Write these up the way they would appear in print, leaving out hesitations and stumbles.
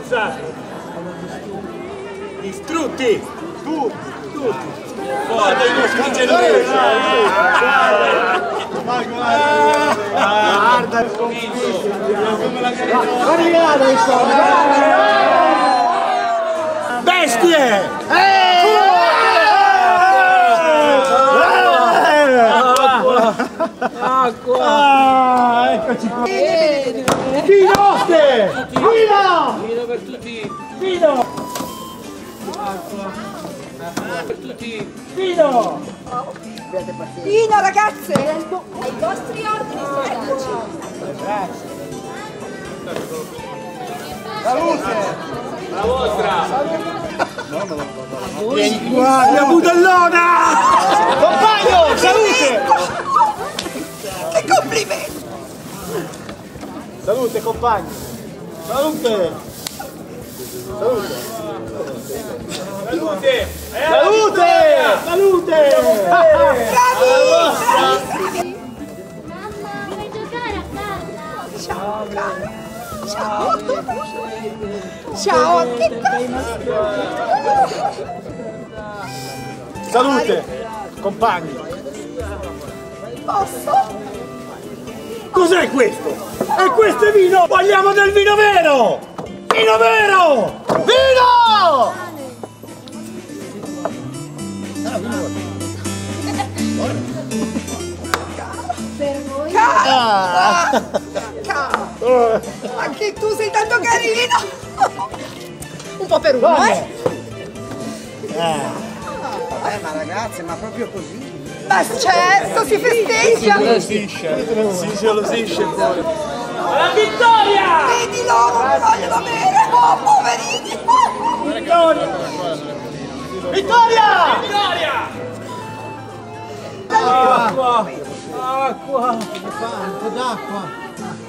ammazzati. Distrutti. Tutti. Guarda i nostri genovesi. Guarda il convinto. Bestie! Acqua! Eccoci qua! Vinoste! Vino! Vino per tutti! Vino! Acqua! Per tutti! Vino! Vino, ragazze! Ai vostri ordini, eccoci! Salute! La vostra! Vieni qua, mia budellona! Compagno, salute! Che complimenti! Salute, compagni! Salute! Salute! Salute! Salute! Salute! Bravi! Mamma, vuoi giocare a palla? Ciao, cara! Ciao! Ciao, Salute, compagni! posso? Cos'è questo? E questo è vino! Vogliamo del vino vero! Vino vero! Vino! Per voi? Cara! Cara! Anche tu sei tanto carino! Un po' per uno, Ma ragazze, ma proprio così? Ma certo, si festeggia! Si gelosisce poi. La vittoria! Vedi loro, non vogliono bere! Oh, poverini! Vittoria! Vittoria! Vittoria! Acqua! Acqua! Un po' d'acqua!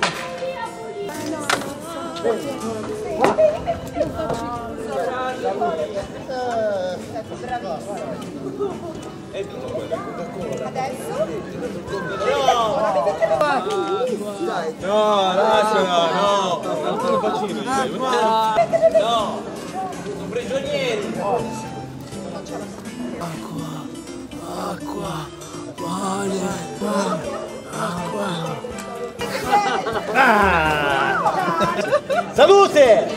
No, lasciala, no! Non te lo faccio. No! Sono prigionieri! Acqua! Mare! Acqua! Salute!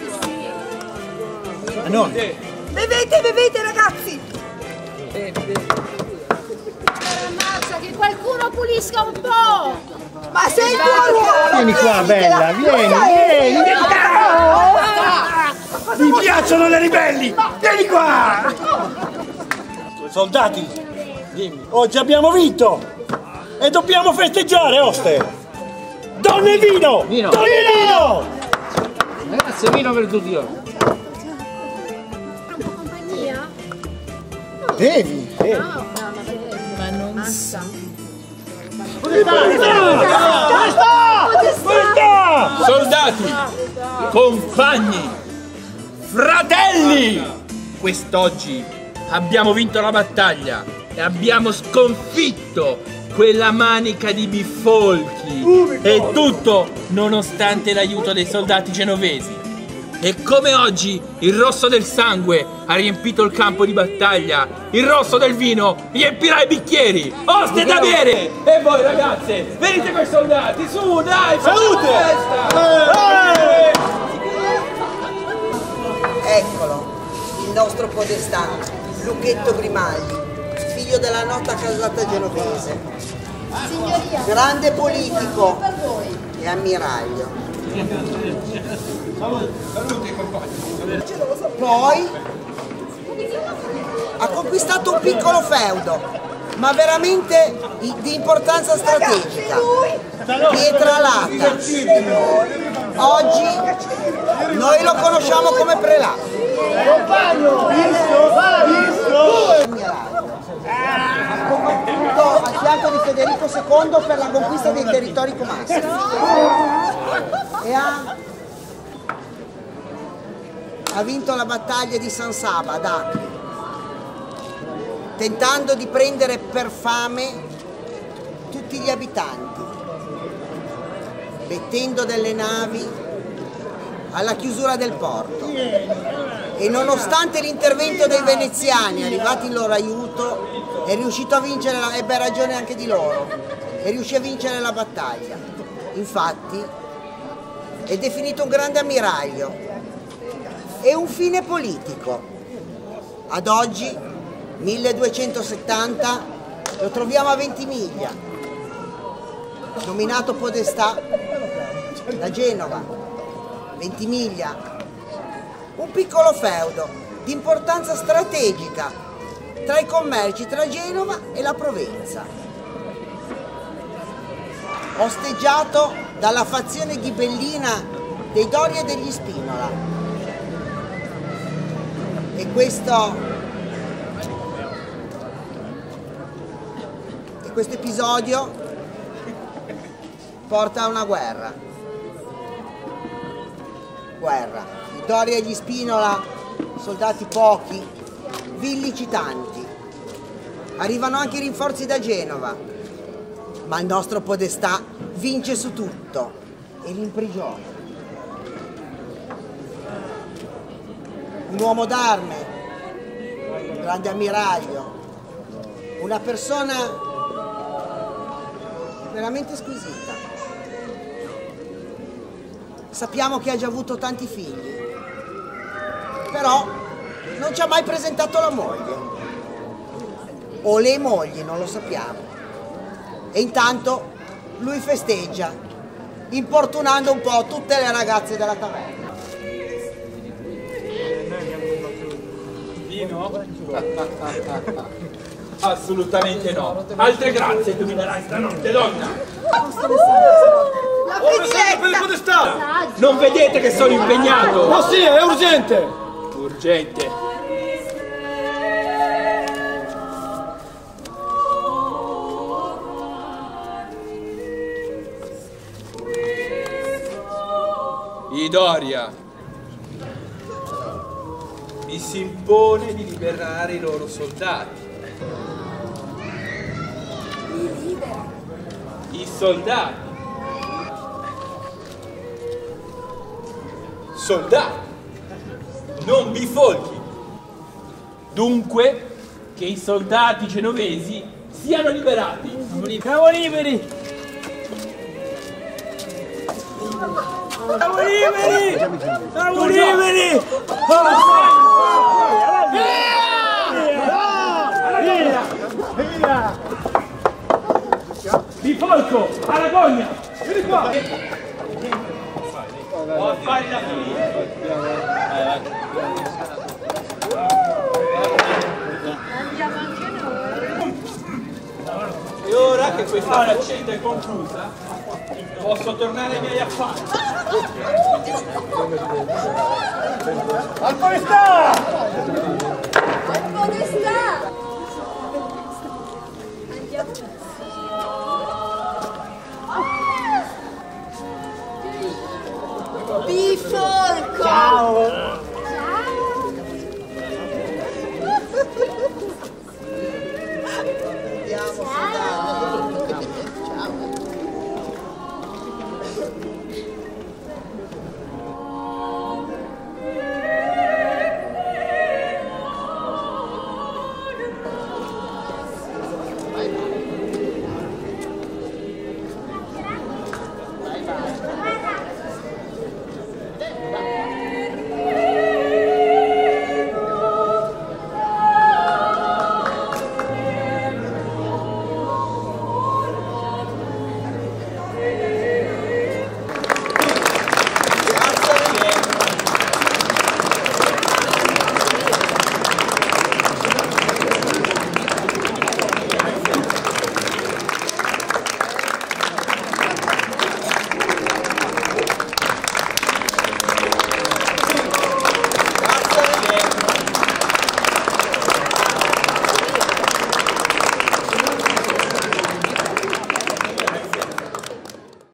No. Bevete, bevete, ragazzi! Ammazza, che qualcuno pulisca un po'! Ma sei buono! Vieni qua, bella, vieni! Mi piacciono le ribelli! Vieni qua! Soldati, dimmi, oggi abbiamo vinto! E dobbiamo festeggiare, oste! Donne e vino! Vino! Donne e vino! Ragazzi, vino per tutti io! Un po' compagnia? Devi! Ma non sa. Dove sta? Soldati! Compagni! Fratelli! Quest'oggi abbiamo vinto la battaglia e abbiamo sconfitto quella manica di bifolchi. E tutto nonostante l'aiuto dei soldati genovesi. E come oggi il rosso del sangue ha riempito il campo di battaglia, il rosso del vino riempirà i bicchieri. Oste da bere! E voi ragazze, venite coi soldati, su, dai, Salute! Eccolo, il nostro podestà, Lucchetto Grimaldi, figlio della nota casata genovese. Signoria, Grande politico per voi. e ammiraglio. Poi ha conquistato un piccolo feudo, ma veramente di importanza strategica. Pietralata. Oggi noi lo conosciamo come prelato. Compagno! Visto? Ha combattuto al fianco di Federico II per la conquista dei territori comassi. E ha vinto la battaglia di San Saba ad Acre, tentando di prendere per fame tutti gli abitanti, mettendo delle navi alla chiusura del porto e nonostante l'intervento dei veneziani arrivati in loro aiuto è riuscito a vincere, ebbe ragione anche di loro, e riuscì a vincere la battaglia. Infatti è definito un grande ammiraglio e un fine politico. Ad oggi, 1270, lo troviamo a Ventimiglia, nominato podestà da Genova. Ventimiglia, un piccolo feudo di importanza strategica tra i commerci tra Genova e la Provenza, osteggiato dalla fazione ghibellina dei Doria e degli Spinola. E questo episodio porta a una guerra. I Doria e gli Spinola, soldati pochi, villici tanti. Arrivano anche i rinforzi da Genova, ma il nostro podestà vince su tutto e li imprigiona. Un uomo d'arme, un grande ammiraglio, una persona veramente squisita. Sappiamo che ha già avuto tanti figli, però non ci ha mai presentato la moglie, o le mogli, non lo sappiamo. E intanto lui festeggia, importunando un po' tutte le ragazze della taverna. Vino? Assolutamente no. Altre grazie tu mi darai stanotte, donna. La Per il piglietta! podestà! Non vedete che sono impegnato? Ma sì, è urgente! Urgente. I Doria, mi si impone di liberare i loro soldati. I soldati. Soldati, non bifolchi. Dunque, che i soldati genovesi siano liberati. Siamo liberi! Siamo liberi! Siamo liberi! Via! Bifolco, alla gogna! Vieni qua! Ho affari da finire. Andiamo anche noi. E ora che questa faccenda è conclusa, posso tornare ai miei affari. Al podestà! Al podestà! Andiamo. Bifolco! Ciao! Andiamo, soldati.